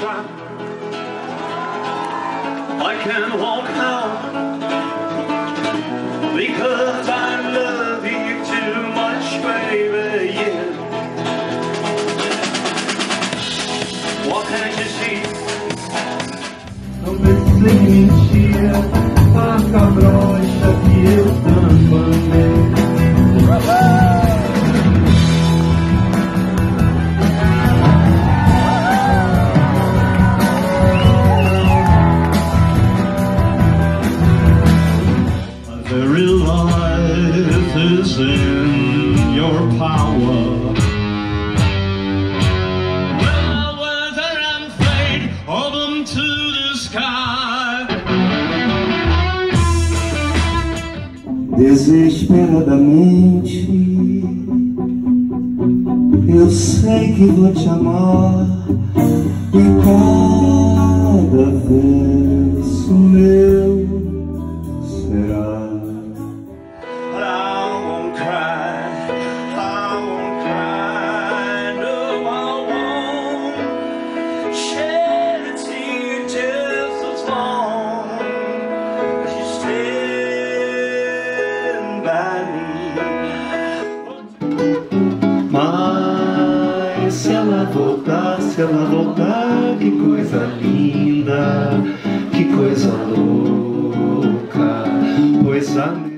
trap. I can't walk out because I love you too much, baby, yeah. What can't you see? Não pensei em mentira, a cabrocha que eu tanto amei. Very life is in your power. Well, weather and fate, hold them to the sky. Desesperadamente eu sei que vou te amar, e cada verso meu será. Mas se ela voltar, que coisa linda, que coisa louca, pois a